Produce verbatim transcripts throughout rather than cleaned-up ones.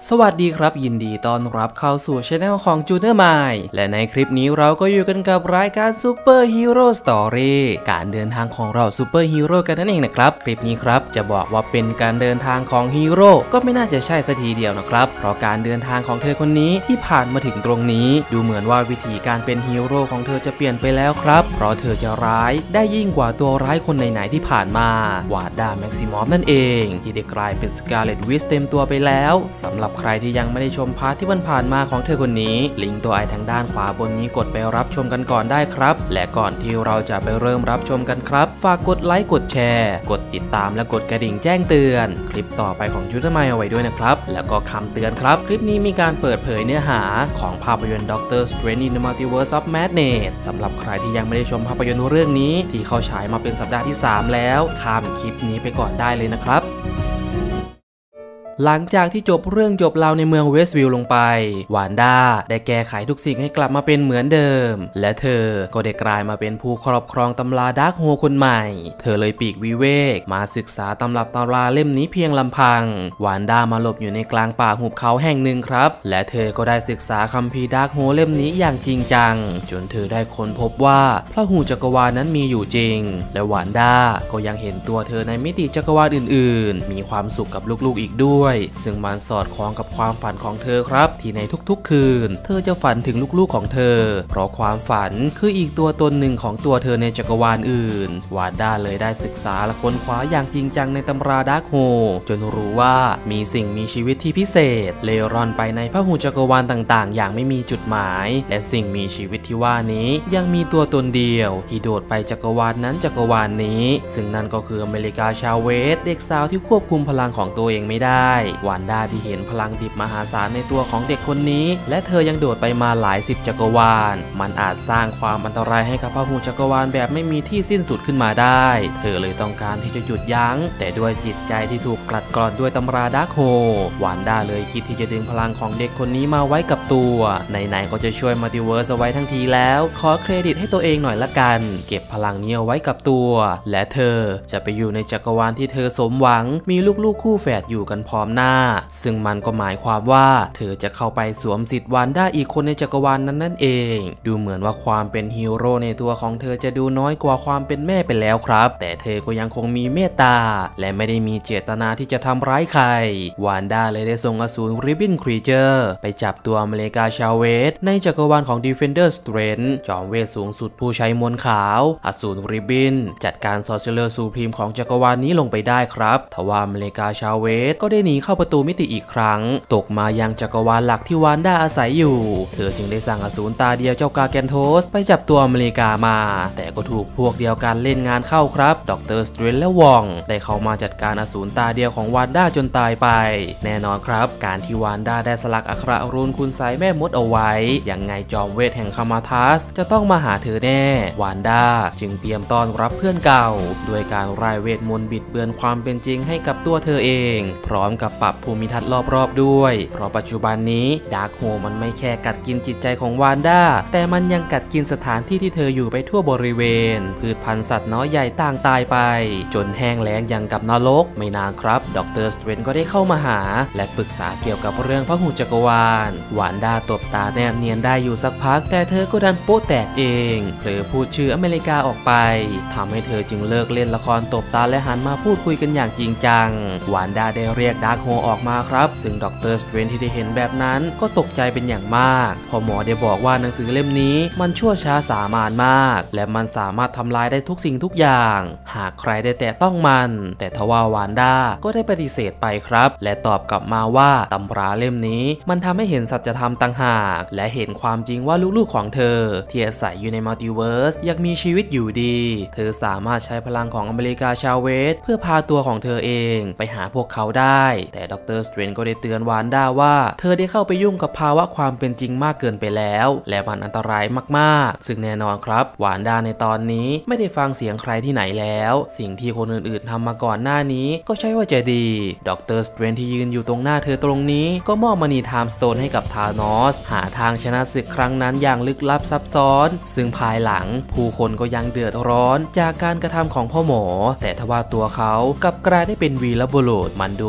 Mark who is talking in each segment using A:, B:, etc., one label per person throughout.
A: สวัสดีครับยินดีต้อนรับเข้าสู่ช่องของจูเนอร์ไมล์และในคลิปนี้เราก็อยู่กันกับรายการซูเปอร์ฮีโร่สตอรี่การเดินทางของเราซูเปอร์ฮีโร่กันนั่นเองนะครับคลิปนี้ครับจะบอกว่าเป็นการเดินทางของฮีโร่ก็ไม่น่าจะใช่สักทีเดียวนะครับเพราะการเดินทางของเธอคนนี้ที่ผ่านมาถึงตรงนี้ดูเหมือนว่าวิธีการเป็นฮีโร่ของเธอจะเปลี่ยนไปแล้วครับเพราะเธอจะร้ายได้ยิ่งกว่าตัวร้ายคนไหนๆที่ผ่านมาวาด้าแม็กซิมอฟนั่นเองที่ได้กลายเป็นสกาเลตวิชเต็มตัวไปแล้วสำหรับใครที่ยังไม่ได้ชมพาร์ทที่ผ่านมาของเธอคนนี้ลิงก์ตัวไอทางด้านขวาบนนี้กดไปรับชมกันก่อนได้ครับและก่อนที่เราจะไปเริ่มรับชมกันครับฝากกดไลค์กดแชร์กดติดตามและกดกระดิ่งแจ้งเตือนคลิปต่อไปของจูเนอร์ไมล์เอาไว้ด้วยนะครับแล้วก็คำเตือนครับคลิปนี้มีการเปิดเผยเนื้อหาของภาพยนตร์ ด็อกเตอร์ Strange in the Multiverse of Madness สำหรับใครที่ยังไม่ได้ชมภาพยนตร์เรื่องนี้ที่เขาฉายมาเป็นสัปดาห์ที่สามแล้วข้ามคลิปนี้ไปก่อนได้เลยนะครับหลังจากที่จบเรื่องจบราวในเมืองเวสต์วิลล์ลงไปวานด้าได้แก้ไขทุกสิ่งให้กลับมาเป็นเหมือนเดิมและเธอก็ได้กลายมาเป็นผู้ครอบครองตำราดาร์กโฮคนใหม่เธอเลยปีกวิเวกมาศึกษาตำรับตำราเล่มนี้เพียงลำพังวานด้ามาหลบอยู่ในกลางป่าหุบเขาแห่งหนึ่งครับและเธอก็ได้ศึกษาคัมภีร์ดาร์กโฮเล่มนี้อย่างจริงจังจนเธอได้ค้นพบว่าพระหูจักรวาลนั้นมีอยู่จริงและวานด้าก็ยังเห็นตัวเธอในมิติจักรวาลอื่นๆมีความสุขกับลูกๆอีกด้วยซึ่งมันสอดคล้องกับความฝันของเธอครับที่ในทุกๆคืนเธอจะฝันถึงลูกๆของเธอเพราะความฝันคืออีกตัวตนหนึ่งของตัวเธอในจักรวาลอื่นวานด้าเลยได้ศึกษาและค้นคว้าอย่างจริงจังในตำราดาร์กโฮจนรู้ว่ามีสิ่งมีชีวิตที่พิเศษเล่ร่อนไปในพหุจักรวาลต่างๆอย่างไม่มีจุดหมายและสิ่งมีชีวิตที่ว่านี้ยังมีตัวตนเดียวที่โดดไปจักรวาลนั้นจักรวาลนี้ซึ่งนั่นก็คืออเมริกาชาเวสเด็กสาวที่ควบคุมพลังของตัวเองไม่ได้วานด้าที่เห็นพลังดิบมหาศาลในตัวของเด็กคนนี้และเธอยังโดดไปมาหลายสิบจักรวาลมันอาจสร้างความอันตรายให้กับพหุจักรวาลแบบไม่มีที่สิ้นสุดขึ้นมาได้เธอเลยต้องการที่จะหยุดยั้งแต่ด้วยจิตใจที่ถูกกลั่นกรอนด้วยตำราดาร์กโฮวานด้าเลยคิดที่จะดึงพลังของเด็กคนนี้มาไว้กับตัวไหนๆก็จะช่วยมัลติเวิร์สเอาไว้ทั้งทีแล้วขอเครดิตให้ตัวเองหน่อยละกันเก็บพลังนี้เอาไว้กับตัวและเธอจะไปอยู่ในจักรวาลที่เธอสมหวังมีลูกๆคู่แฝดอยู่กันพร้อมหน้าซึ่งมันก็หมายความว่าเธอจะเข้าไปสวมสิทธิ์วานด้าอีกคนในจักรวาล นั้นนั่นเองดูเหมือนว่าความเป็นฮีโร่ในตัวของเธอจะดูน้อยกว่าความเป็นแม่ไปแล้วครับแต่เธอก็ยังคงมีเมตตาและไม่ได้มีเจตนาที่จะทำร้ายใครวานด้าเลยได้ส่งอสูรริบบินครีเจอร์ไปจับตัวอเมริกาชาเวสในจักรวาลของ Defender Strange จอมเวทสูงสุดผู้ใช้มนต์ขาวอสูรริบบินจัดการซอร์เซอร์ซูพรีมของจักรวาลนี้ลงไปได้ครับทว่าอเมริกาชาเวสก็ได้หนีเข้าประตูมิติอีกครั้งตกมายังจักรวาลหลักที่วานด้าอาศัยอยู่เธอจึงได้สั่งอสูรตาเดียวเจ้ากาแกนโทสไปจับตัวอเมริกามาแต่ก็ถูกพวกเดียวกันเล่นงานเข้าครับด็อกเตอร์สเตรนและวองได้เข้ามาจัดการอสูรตาเดียวของวานด้าจนตายไปแน่นอนครับการที่วานด้าได้สลักอักขระรูนคุณไซแม่มดเอาไว้ยังไงจอมเวทแห่งคามาทัสจะต้องมาหาเธอแน่วานด้าจึงเตรียมต้อนรับเพื่อนเก่าด้วยการร่ายเวทมนต์บิดเบือนความเป็นจริงให้กับตัวเธอเองพร้อมกับปรับภูมิทัศน์รอบๆด้วยเพราะปัจจุบันนี้ดาร์กโฮมันไม่แค่กัดกินจิตใจของวานด้าแต่มันยังกัดกินสถานที่ที่เธออยู่ไปทั่วบริเวณพืชพันธุ์สัตว์น้อยใหญ่ต่างตายไปจนแห้งแล้งอย่างกับนรกไม่นานครับด็อกเตอร์สเตรนก็ได้เข้ามาหาและปรึกษาเกี่ยวกับเรื่องพหุจักรวาลวานด้าตบตาแนบเนียนได้อยู่สักพักแต่เธอก็ดันโป๊ะแตกเองเผลอพูดชื่ออเมริกาออกไปทำให้เธอจึงเลิกเล่นละครตบตาและหันมาพูดคุยกันอย่างจริงจังวานด้าได้เรียกดาร์กโฮออกมาครับซึ่งด็อกเตอร์สเตรนที่ได้เห็นแบบนั้นก็ตกใจเป็นอย่างมากพอหมอได้บอกว่าหนังสือเล่มนี้มันชั่วช้าสามานมากและมันสามารถทำลายได้ทุกสิ่งทุกอย่างหากใครได้แตะต้องมันแต่ทว่าวานด้าก็ได้ปฏิเสธไปครับและตอบกลับมาว่าตำราเล่มนี้มันทำให้เห็นสัจธรรมต่างหากและเห็นความจริงว่าลูกๆของเธอที่อาศัยอยู่ในมัลติเวิร์สยังมีชีวิตอยู่ดีเธอสามารถใช้พลังของอเมริกาชาเวสเพื่อพาตัวของเธอเองไปหาพวกเขาได้แต่ด็อกเตอร์สเตรนก็ได้เตือนวานด้าว่าเธอได้เข้าไปยุ่งกับภาวะความเป็นจริงมากเกินไปแล้วและมันอันตรายมากๆซึ่งแน่นอนครับวานด้าในตอนนี้ไม่ได้ฟังเสียงใครที่ไหนแล้วสิ่งที่คนอื่นๆทำมาก่อนหน้านี้ก็ใช่ว่าจะดีด็อกเตอร์สเตรนที่ยืนอยู่ตรงหน้าเธอตรงนี้ก็มอบมณีไทม์สโตนให้กับธานอสหาทางชนะศึกครั้งนั้นอย่างลึกลับซับซ้อนซึ่งภายหลังผู้คนก็ยังเดือดร้อนจากการกระทำของพ่อหมอแต่ทว่าตัวเขากลับกลายได้เป็นวีรบุรุษมันดูไม่ค่อย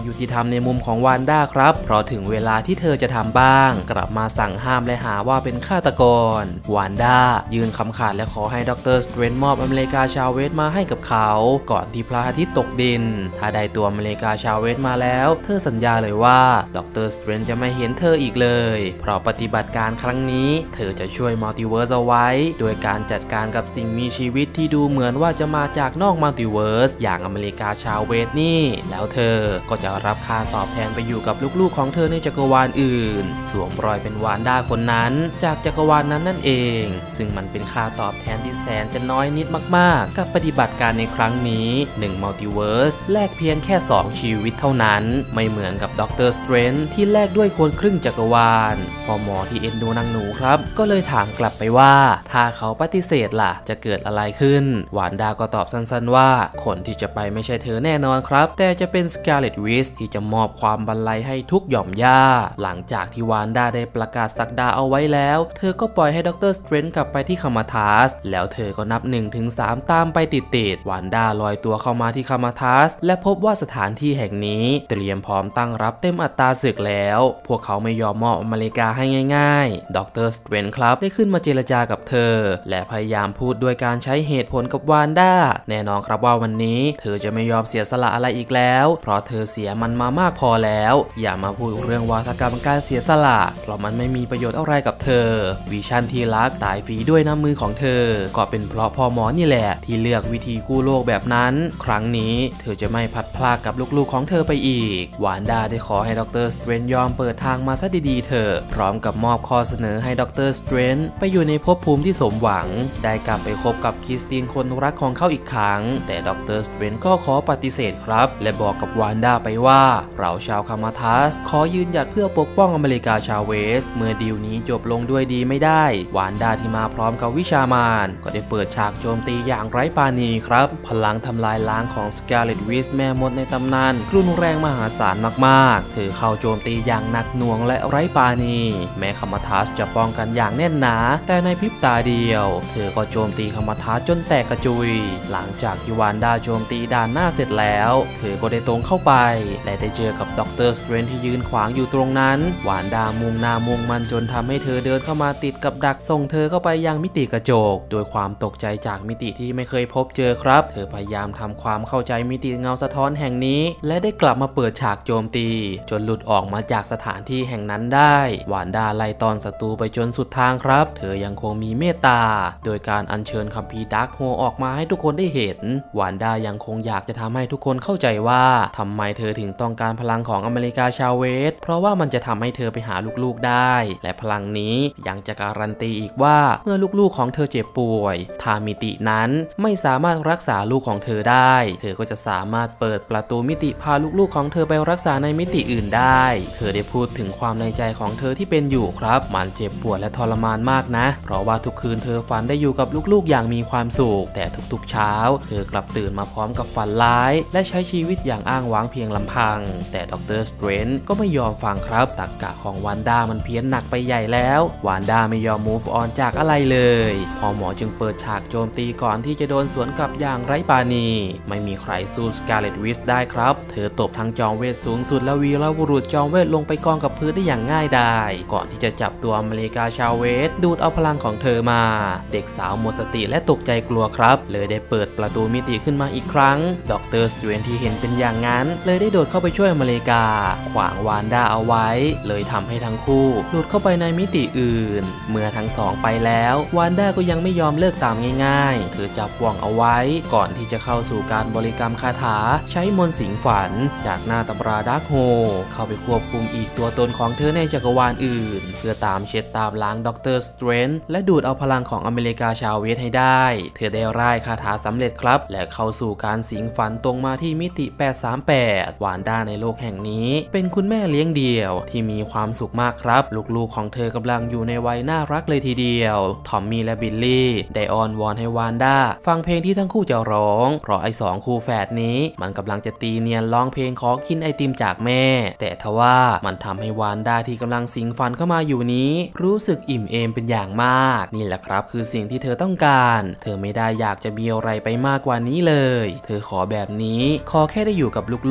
A: ยุติธรรมในมุมของวานด้าครับเพราะถึงเวลาที่เธอจะทำบ้างกลับมาสั่งห้ามและหาว่าเป็นฆาตกรวานด้ายืนคำขาดและขอให้ด็อกเตอร์สเตรนจ์มอบอเมริกาชาเวสมาให้กับเขาก่อนที่พระอาทิตย์ตกดินถ้าได้ตัวอเมริกาชาเวสมาแล้วเธอสัญญาเลยว่าด็อกเตอร์สเตรนจ์จะไม่เห็นเธออีกเลยเพราะปฏิบัติการครั้งนี้เธอจะช่วยมัลติเวิร์สเอาไว้โดยการจัดการกับสิ่งมีชีวิตที่ดูเหมือนว่าจะมาจากนอกมัลติเวิร์สอย่างอเมริกาชาเวสนี่แล้วเธอก็จะรับค่าตอบแทนไปอยู่กับลูกๆของเธอในจักรวาลอื่นสวมรอยเป็นวานด้าคนนั้นจากจักรวาลนั้นนั่นเองซึ่งมันเป็นค่าตอบแทนที่แสนจะน้อยนิดมากๆกับปฏิบัติการในครั้งนี้หนึ่งมัลติเวิร์สแลกเพียงแค่สองชีวิตเท่านั้นไม่เหมือนกับด็อกเตอร์สเตรนจ์ที่แลกด้วยคนครึ่งจักรวาลพอหมอที่เอ็นดูนางหนูครับก็เลยถามกลับไปว่าถ้าเขาปฏิเสธล่ะจะเกิดอะไรขึ้นวานด้าก็ตอบสั้นๆว่าคนที่จะไปไม่ใช่เธอแน่นอนครับแต่จะเป็นสกาเลตวิชที่จะมอบความบันไลให้ทุกหย่อมย่าหลังจากที่วานด้าได้ประกาศสักดาเอาไว้แล้วเธอก็ปล่อยให้ด็อกเตอร์สเตรนจ์กลับไปที่คามาทัสแล้วเธอก็นับ หนึ่งถึงสาม ตามไปติดๆวานด้าลอยตัวเข้ามาที่คามาทัสและพบว่าสถานที่แห่งนี้เตรียมพร้อมตั้งรับเต็มอัตราศึกแล้วพวกเขาไม่ยอมมอบอเมริกาให้ง่ายๆด็อกเตอร์สเตรนจ์ครับได้ขึ้นมาเจรจากับเธอและพยายามพูดด้วยการใช้เหตุผลกับวานด้าแน่นอนครับว่าวันนี้เธอจะไม่ยอมเสียสละอะไรอีกแล้วเพราะเธอเสียมันมามากพอแล้วอย่ามาพูดเรื่องวาทกรรมการเสียสละเพราะมันไม่มีประโยชน์อะไรกับเธอวิชั่นที่รักตายฟรีด้วยน้ำมือของเธอก็เป็นเพราะพ่อหมอนี่แหละที่เลือกวิธีกู้โลกแบบนั้นครั้งนี้เธอจะไม่พัดพลากกับลูกๆของเธอไปอีกวานด้าได้ขอให้ด็อกเตอร์สเตรนจ์ยอมเปิดทางมาซะดีๆเถอะพร้อมกับมอบข้อเสนอให้ด็อกเตอร์สเตรนจ์ไปอยู่ในภพภูมิที่สมหวังได้กลับไปคบกับคริสตินคนรักของเขาอีกครั้งแต่ด็อกเตอร์สเตรนจ์ก็ขอปฏิเสธครับและบอกกับวานด้าไปว่าเราชาวคามาทัสขอยืนหยัดเพื่อปกป้องอเมริกาชาเวสเมื่อดีลนี้จบลงด้วยดีไม่ได้วานด้าที่มาพร้อมกับวิชามารก็ได้เปิดฉากโจมตีอย่างไร้ปราณีครับพลังทำลายล้างของสกาเลตวิชแม่มดในตำนานรุนแรงมหาศาลมากๆเธอเข้าโจมตีอย่างหนักหน่วงและไร้ปราณีแม้คามาทัสจะป้องกันอย่างแน่นหนาแต่ในพริบตาเดียวเธอก็โจมตีคามาทัสจนแตกกระจุยหลังจากที่วานด้าโจมตีด่านหน้าเสร็จแล้วเธอก็ได้ตรงเข้าไปและได้เจอกับด็อกเตอร์สเตรนจ์ที่ยืนขวางอยู่ตรงนั้นวานด้ามุ่งหน้ามุ่งมันจนทำให้เธอเดินเข้ามาติดกับดักส่งเธอเข้าไปยังมิติกระจกโดยความตกใจจากมิติที่ไม่เคยพบเจอครับเธอพยายามทำความเข้าใจมิติเงาสะท้อนแห่งนี้และได้กลับมาเปิดฉากโจมตีจนหลุดออกมาจากสถานที่แห่งนั้นได้วานด้าไล่ตอนศัตรูไปจนสุดทางครับเธอยังคงมีเมตตาโดยการอัญเชิญคัมภีร์ดาร์คโฮออกมาให้ทุกคนได้เห็นวานด้ายังคงอยากจะทำให้ทุกคนเข้าใจว่าทำไมเธอถึงต้องการพลังของอเมริกาชาเวสเพราะว่ามันจะทำให้เธอไปหาลูกๆได้และพลังนี้ยังจะการันตีอีกว่าเมื่อลูกๆของเธอเจ็บป่วยถ้ามิตินั้นไม่สามารถรักษาลูกของเธอได้เธอก็จะสามารถเปิดประตูมิติพาลูกๆของเธอไปรักษาในมิติอื่นได้เธอได้พูดถึงความในใจของเธอที่เป็นอยู่ครับมันเจ็บปวดและทรมานมากนะเพราะว่าทุกคืนเธอฝันได้อยู่กับลูกๆอย่างมีความสุขแต่ทุกๆเช้าเธอกลับตื่นมาพร้อมกับฝันร้ายและใช้ชีวิตอย่างอ้างว้างเพียงลำพังแต่ด็อกเตอร์สเตรนจ์ก็ไม่ยอมฟังครับตรรกะของวานด้ามันเพี้ยนหนักไปใหญ่แล้ววานด้าไม่ยอม move on จากอะไรเลยพอหมอจึงเปิดฉากโจมตีก่อนที่จะโดนสวนกลับอย่างไร้ปราณีไม่มีใครสู้สกาเลตวิชได้ครับเธอตบทั้งจอมเวทสูงสุดและวีรบุรุษจอมเวทลงไปกองกับพื้นได้อย่างง่ายดายก่อนที่จะจับตัวอเมริกาชาเวสดูดเอาพลังของเธอมาเด็กสาวหมดสติและตกใจกลัวครับเลยได้เปิดประตูมิติขึ้นมาอีกครั้งด็อกเตอร์สเตรนจ์ที่เห็นเป็นอย่างนั้นเลยได้โดดเข้าไปช่วยอเมริกาขวางวานด้าเอาไว้เลยทำให้ทั้งคู่หลุดเข้าไปในมิติอื่นเมื่อทั้งสองไปแล้ววานด้าก็ยังไม่ยอมเลิกตามง่ายๆเธอจับว่องเอาไว้ก่อนที่จะเข้าสู่การบริกรรมคาถาใช้มนต์สิงฝันจากหน้าตำราดาร์คโฮเข้าไปควบคุมอีกตัวตนของเธอในจักรวาลอื่นเพื่อตามเช็ดตามล้างด็อกเตอร์สเตรนจ์และดูดเอาพลังของอเมริกาชาเวสให้ได้เธอได้ร่ายคาถาสำเร็จครับและเข้าสู่การสิงฝันตรงมาที่มิติแปดสามแปดวานด้าในโลกแห่งนี้เป็นคุณแม่เลี้ยงเดี่ยวที่มีความสุขมากครับลูกๆของเธอกำลังอยู่ในวัยน่ารักเลยทีเดียวทอมมี่และบิลลี่ได้อ้อนวอนให้วานด้าฟังเพลงที่ทั้งคู่จะร้องเพราะไอ้สองคู่แฝดนี้มันกำลังจะตีเนียนร้องเพลงขอกินไอติมจากแม่แต่ทว่ามันทำให้วานด้าที่กำลังสิงฟันเข้ามาอยู่นี้รู้สึกอิ่มเอมเป็นอย่างมากนี่แหละครับคือสิ่งที่เธอต้องการเธอไม่ได้อยากจะมีอะไรไปมากกว่านี้เลยเธอขอแบบนี้ขอแค่ได้อยู่กับลูก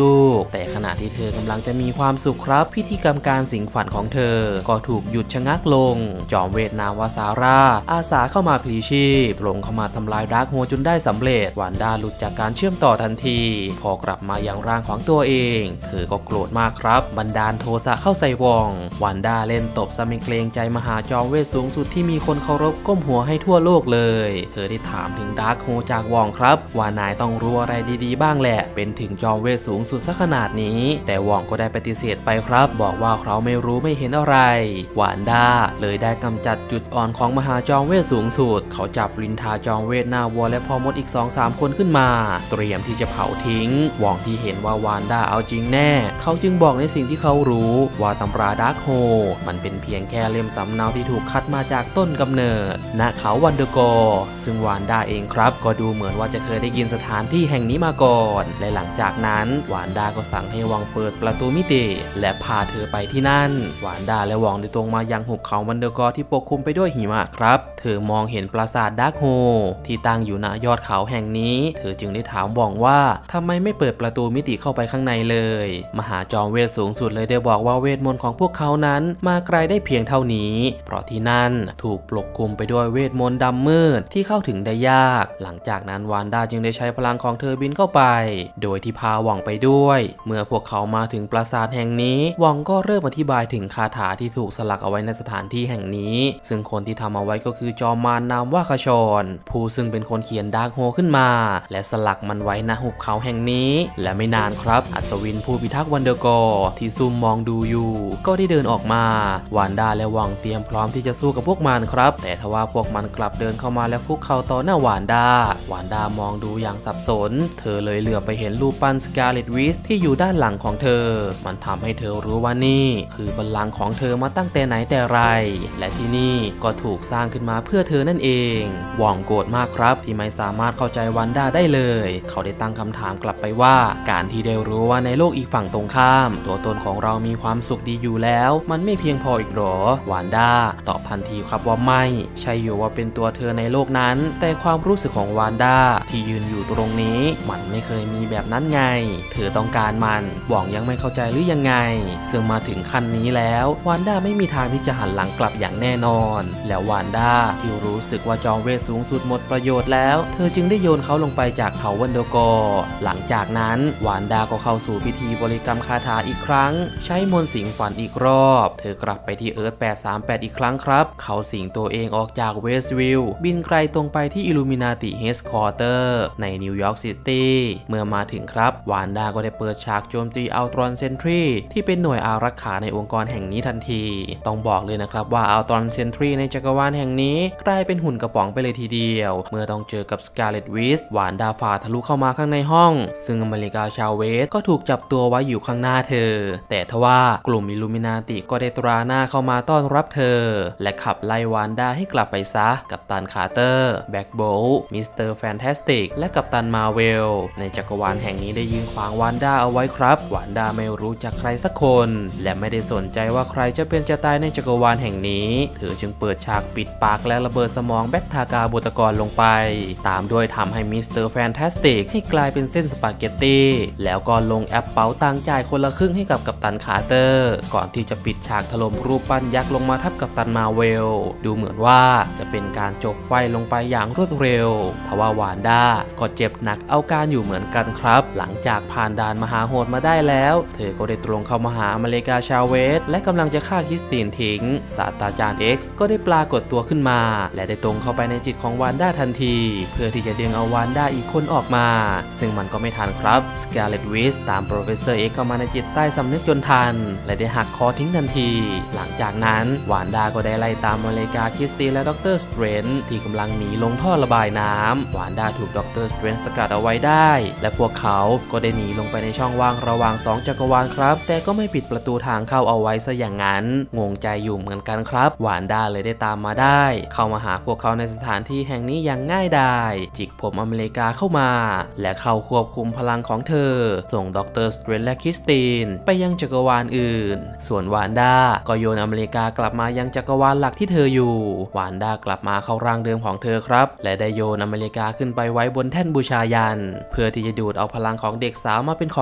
A: กแต่ขณะที่เธอกำลังจะมีความสุขครับพิธีกรรมการสิงฝันของเธอก็ถูกหยุดชะงักลงจอมเวทนามวาซาร่าอาสาเข้ามาพลีชีพตรงเข้ามาทำลายดาร์คโฮจนได้สำเร็จวันด้าหลุดจากการเชื่อมต่อทันทีพอกลับมายังร่างของตัวเองเธอก็โกรธมากครับบันดาลโทสะเข้าใส่วองวันด้าเล่นตบซะไม่เกรงใจมหาจอมเวทสูงสุดที่มีคนเคารพก้มหัวให้ทั่วโลกเลยเธอได้ถามถึงดาร์คโฮจากวองครับว่านายต้องรู้อะไรดีๆบ้างแหละเป็นถึงจอมเวทสูงสุดซะขนาดนี้แต่วองก็ได้ปฏิเสธไปครับบอกว่าเขาไม่รู้ไม่เห็นอะไรวันด้าเลยได้กำจัดจุดอ่อนของมหาจอมเวทสูงสุดเขาจับรินทาจอมเวทหน้าวัวและพ่อมดอีก สองสาม คนขึ้นมาเตรียมที่จะเผาทิ้งวองที่เห็นว่าวานด้าเอาจริงแน่เขาจึงบอกในสิ่งที่เขารู้ว่าตำราดาร์คโฮมันเป็นเพียงแค่เล่มสำเนาที่ถูกคัดมาจากต้นกำเนิดณเขาวันเดอร์กอร์ซึ่งวานด้าเองครับก็ดูเหมือนว่าจะเคยได้ยินสถานที่แห่งนี้มาก่อนและหลังจากนั้นวานด้าก็สั่งให้วองเปิดประตูมิติและพาเธอไปที่นั่นวานด้าและวองได้ตรงมายังหุบเขาวันเดอร์กอร์ที่ปกคลุมไปด้วยหิมะครับเธอมองเห็นปราสาทดาร์คโฮที่ตั้งอยู่ณยอดเขาแห่งนี้เธอจึงได้ถามวองว่าทำไมไม่เปิดประตูมิติเข้าไปข้างในเลยมหาจอมเวทสูงสุดเลยได้บอกว่าเวทมนต์ของพวกเขานั้นมาไกลได้เพียงเท่านี้เพราะที่นั่นถูกปกคลุมไปด้วยเวทมนต์ดำมืดที่เข้าถึงได้ยากหลังจากนั้นวานด้าจึงได้ใช้พลังของเธอบินเข้าไปโดยที่พาวองไปด้วยเมื่อพวกเขามาถึงปราสาทแห่งนี้วองก็เริ่มอธิบายถึงคาถาที่ถูกสลักเอาไว้ในสถานที่แห่งนี้ซึ่งคนที่ทำเอาไว้ก็คือจอมมารนามว่าคชรผู้ซึ่งเป็นคนเขียนดาร์คโฮขึ้นมาและสลักมันไว้ณหุบเขาแห่งนี้และไม่นานครับอัศวินผู้พิทักษ์วันเดอร์กอร์ที่ซุ่มมองดูอยู่ก็ได้เดินออกมาวานด้าและวองเตรียมพร้อมที่จะสู้กับพวกมันครับแต่ทว่าพวกมันกลับเดินเข้ามาและคุกเข่าต่อหน้าวานด้าวานด้ามองดูอย่างสับสนเธอเลยเหลือบไปเห็นรูปปั้นสกาเลตวิสที่อยู่ด้านหลังของเธอมันทำให้เธอรู้ว่านี่คือบัลลังก์ของเธอมาตั้งแต่ไหนแต่ไรและที่นี่ก็ถูกสร้างขึ้นมาเพื่อเธอนั่นเองวองโกรธมากครับที่ไม่สามารถเข้าใจวันด้าได้เลยเขาได้ตั้งคำถามกลับไปว่าการที่ได้รู้ว่าในโลกอีกฝั่งตรงข้ามตัวตนของเรามีความสุขดีอยู่แล้วมันไม่เพียงพออีกหรอวานด้าตอบทันทีครับว่าไม่ใช่อยู่ว่าเป็นตัวเธอในโลกนั้นแต่ความรู้สึกของวานด้าที่ยืนอยู่ตรงนี้มันไม่เคยมีแบบนั้นไงเธอต้องการมันวองยังไม่เข้าใจหรือยังไงซึ่งมาถึงขั้นนี้แล้ววานด้าไม่มีทางที่จะหันหลังกลับอย่างแน่นอนแล้ววานด้าที่รู้สึกว่าจอมเวทสูงสุดหมดประโยชน์แล้วเธอจึงได้โยนเขาลงไปจากเขาวันเดอร์กอร์หลังจากนั้นวานด้าก็เข้าสู่พิธีบริกรรมคาถาอีกครั้งใช้มนต์สิงฝันอีกรอบเธอกลับไปที่เอิร์ธแปดสามแปดอีกครั้งครับเขาสิงตัวเองออกจากเวสต์วิลล์บินไกลตรงไปที่อิลูมินาติเฮดควอเตอร์ในนิวยอร์กซิตี้เมื่อมาถึงครับวานด้าก็ได้เปิดฉากโจมตีอัลตรอนเซนทรีที่เป็นหน่วยอารักขาในองค์กรแห่งนี้ทันทีต้องบอกเลยนะครับว่าอัลตรอนเซนทรีในจักรวาลแห่งนี้กลายเป็นหุ่นกระป๋องไปเลยทีเดียวเมื่อต้องเจอกับสกาเลตวิสวานด้าฝ่าทะลุเข้ามาข้างในห้องซึ่งอเมริกาชาวเวสก็ถูกจับตัวไว้อยู่ข้างหน้าเธอแต่ทว่ากลุ่มอิลูมินาติก็ได้ตราหน้าเข้ามาต้อนรับเธอและขับไล่วานด้าให้กลับไปซะกัปตันคาร์เตอร์แบ็คโบลต์มิสเตอร์แฟนตาสติกและกัปตันมาเวลในจักรวาลแห่งนี้ได้ยืนขวางวานด้าเอาไว้ครับวานด้าไม่รู้จักใครสักคนและไม่ได้สนใจว่าใครจะเป็นจะตายในจักรวาลแห่งนี้เธอจึงเปิดฉากปิดปากและระเบิดสมองแบ็คทากาบุตรกรลงไปตามด้วยทำให้มิสเตอร์แฟนตาสติกให้กลายเป็นเส้นสปาเกตตี้แล้วก็ลงแอปเป๋าตังจ่ายคนละครึ่งให้กับกัปตันคาร์เตอร์ก่อนที่จะปิดฉากถล่มรูปปั้นยักษ์ลงมาทับกัปตันมาเวลดูเหมือนว่าจะเป็นการจบไฟลงไปอย่างรวดเร็วทว่าวานด้าก็เจ็บหนักเอาการอยู่เหมือนกันครับหลังจากผ่านด่านมหาโหดมาได้แล้วเธอก็ได้ตรงเข้ามาหาอเมริกาชาวเวสและกำลังจะฆ่าคริสตินทิ้งศาสตราจารย์ X ก็ได้ปรากฏตัวขึ้นมาและได้ตรงเข้าไปในจิตของวานด้าทันทีเพื่อที่จะดึงเอาวานด้าอีกคนออกมาซึ่งมันก็ไม่ทันครับสกาเลตวิสตามโปรเฟสเซอร์ X เข้ามาในจิตใต้สำนึกจนทันและได้หักคอทิ้งทันทีหลังจากนั้นวานด้าก็ได้ไล่ตามอเมริกาคริสตินและด็อกเตอร์สเตรนท์ที่กำลังหนีลงท่อระบายน้ำวานด้าถูกด็อกเตอร์สเตรนท์สกัดเอาไว้ได้และพวกเขาก็ได้หนีลงไปในช่องว่างระหว่างสองจักรวาลครับแต่ก็ไม่ปิดประตูทางเข้าเอาไว้ซะอย่างนั้นงงใจอยู่เหมือนกันครับวานด้าเลยได้ตามมาได้เข้ามาหาพวกเขาในสถานที่แห่งนี้อย่างง่ายดายจิกผมอเมริกาเข้ามาและเข้าควบคุมพลังของเธอส่งด็อกเตอร์สเตรนท์และคริสตินไปยังจักรวาลอื่นส่วนวานด้าก็โยนอเมริกากลับมายังจักรวาลหลักที่เธออยู่วานด้ากลับมาเข้าร่างเดิมของเธอครับและได้โยนอเมริกาขึ้นไปไว้บนแท่นบูชายันเพื่อที่จะดูดเอาพลังของเด็กสาวมาเป็นของ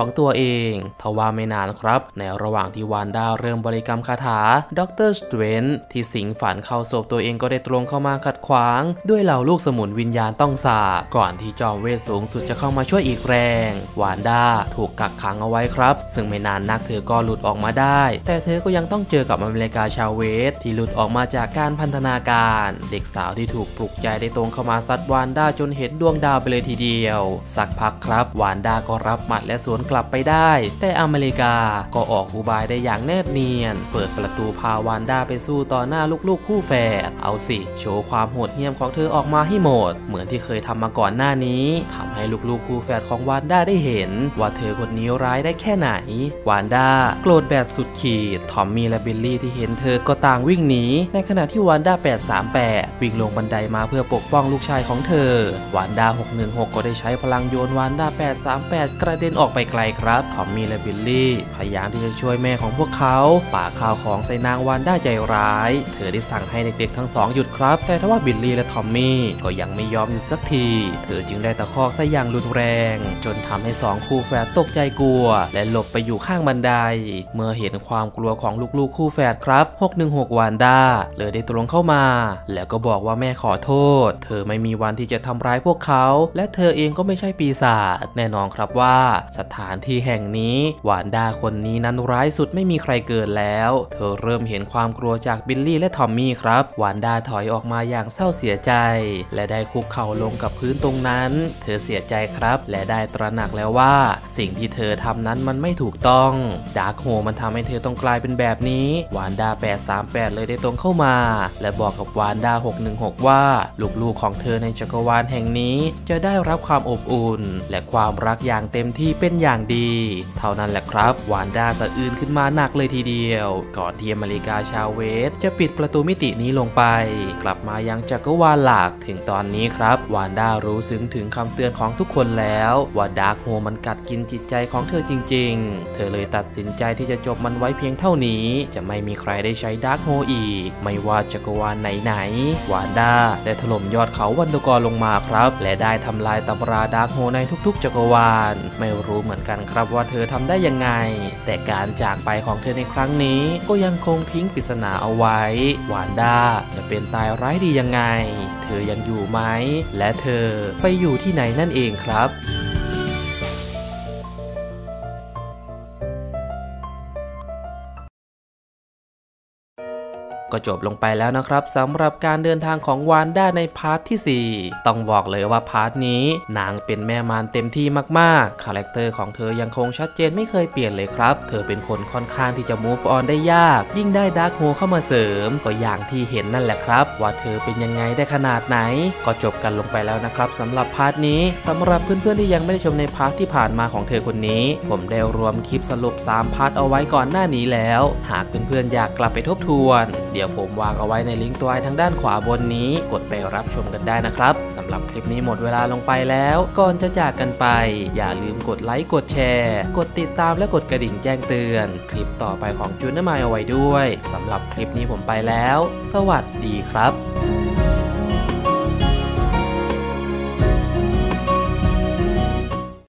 A: ของตัวเองทว่าไม่นานครับในระหว่างที่วานด้าเริ่มบริกรรมคาถาด็อกเตอร์สเตรนท์ที่สิงฝันเข้าศพตัวเองก็ได้ตรงเข้ามาขัดขวางด้วยเหล่าลูกสมุนวิญญาณต้องสาบก่อนที่จอมเวทสูงสุดจะเข้ามาช่วยอีกแรงวานด้าถูกกักขังเอาไว้ครับซึ่งไม่นานนักเธอก็หลุดออกมาได้แต่เธอก็ยังต้องเจอกับอเมริกาชาวเวทที่หลุดออกมาจากการพันธนาการเด็กสาวที่ถูกปลุกใจได้ตรงเข้ามาซัดวานด้าจนเห็นดวงดาวไปเลยทีเดียวสักพักครับวานด้าก็รับหมัดและสวนกลับไปได้แต่อเมริกาก็ออกอุบายได้อย่างแนบเนียนเปิดประตูพาวานด้าไปสู้ต่อหน้าลูกๆคู่แฝดเอาสิโชว์ความโหดเหี้ยมของเธอออกมาให้หมดเหมือนที่เคยทำมาก่อนหน้านี้ทำให้ลูกๆคู่แฝดของวานด้าได้เห็นว่าเธอคนนี้ร้ายได้แค่ไหนวานด้าโกรธแบบสุดขีดทอมมี่และบิลลี่ที่เห็นเธอก็ต่างวิ่งหนีในขณะที่วานด้าแปดสามแปดวิ่งลงบันไดมาเพื่อปกป้องลูกชายของเธอวานด้าหกหนึ่งหกก็ได้ใช้พลังโยนวานด้าแปดสามแปดกระเด็นออกไปไกลครับทอมมี่และบิลลี่พยายามที่จะช่วยแม่ของพวกเขาป่าข้าวของใส่นางวานด้าใจร้ายเธอได้สั่งให้เด็กๆทั้งสองหยุดครับแต่ทว่าบิลลี่และทอมมี่ก็ยังไม่ยอมหยุดสักทีเธอจึงได้ตะคอกใส่อย่างรุนแรงจนทำให้สองคู่แฝดตกใจกลัวและหลบไปอยู่ข้างบันไดเมื่อเห็นความกลัวของลูกๆคู่แฝดครับหกหนึ่งหกวานด้าเลยได้ตรงเข้ามาแล้วก็บอกว่าแม่ขอโทษเธอไม่มีวันที่จะทำร้ายพวกเขาและเธอเองก็ไม่ใช่ปีศาจแน่นอนครับว่าสถานที่แห่งนี้วานด้าคนนี้นั้นร้ายสุดไม่มีใครเกินแล้วเธอเริ่มเห็นความกลัวจากบิลลี่และทอมมี่ครับวานด้าถอยออกมาอย่างเศร้าเสียใจและได้คุกเข่าลงกับพื้นตรงนั้นเธอเสียใจครับและได้ตระหนักแล้วว่าสิ่งที่เธอทำนั้นมันไม่ถูกต้องดาร์คโฮมันทำให้เธอต้องกลายเป็นแบบนี้วานด้าแปดสามแปดเลยได้ตรงเข้ามาและบอกกับวานด้าหกหนึ่งหกว่าลูกๆของเธอในจักรวาลแห่งนี้จะได้รับความอบอุ่นและความรักอย่างเต็มที่เป็นอย่างดีเท่านั้นแหละครับวานด้าสะอื้นขึ้นมาหนักเลยทีเดียวก่อนที่อเมริกาชาวเวทจะปิดประตูมิตินี้ลงไปกลับมายังจักรวาลหลักถึงตอนนี้ครับวานด้ารู้ซึ้งถึงคำเตือนของทุกคนแล้วว่าดาร์คโฮมันกัดกินจิตใจของเธอจริงๆเธอเลยตัดสินใจที่จะจบมันไว้เพียงเท่านี้จะไม่มีใครได้ใช้ดาร์คโฮอีกไม่ว่าจักรวาลไหนๆวานด้าได้ถล่มยอดเขาวันดกรลงมาครับและได้ทำลายตำราดาร์คโฮในทุกๆจักรวาลไม่รู้เหมือนกันครับว่าเธอทำได้ยังไงแต่การจากไปของเธอในครั้งนี้ก็ยังคงทิ้งปริศนาเอาไว้วานด้าจะเป็นตายร้ายดียังไงเธอยังอยู่ไหมและเธอไปอยู่ที่ไหนนั่นเองครับก็จบลงไปแล้วนะครับสำหรับการเดินทางของวานด้าในพาร์ทที่สี่ต้องบอกเลยว่าพาร์ทนี้นางเป็นแม่มารเต็มที่มากๆคาแรคเตอร์ของเธอยังคงชัดเจนไม่เคยเปลี่ยนเลยครับเธอเป็นคนค่อนข้างที่จะ move on ได้ยากยิ่งได้ดาร์คโฮเข้ามาเสริมก็อย่างที่เห็นนั่นแหละครับว่าเธอเป็นยังไงได้ขนาดไหนก็จบกันลงไปแล้วนะครับสำหรับพาร์ทนี้สำหรับเพื่อนๆที่ยังไม่ได้ชมในพาร์ทที่ผ่านมาของเธอคนนี้ผมได้รวมคลิปสรุปสามพาร์ทเอาไว้ก่อนหน้านี้แล้วหากเพื่อนๆอยากกลับไปทบทวนเดี๋ยวผมวางเอาไว้ในลิงก์ตัวไอทางด้านขวาบนนี้กดไปรับชมกันได้นะครับสำหรับคลิปนี้หมดเวลาลงไปแล้วก่อนจะจากกันไปอย่าลืมกดไลค์กดแชร์กดติดตามและกดกระดิ่งแจ้งเตือนคลิปต่อไปของจูนเนอร์มายเอาไว้ด้วยสำหรับคลิปนี้ผมไปแล้วสวัสดีครับ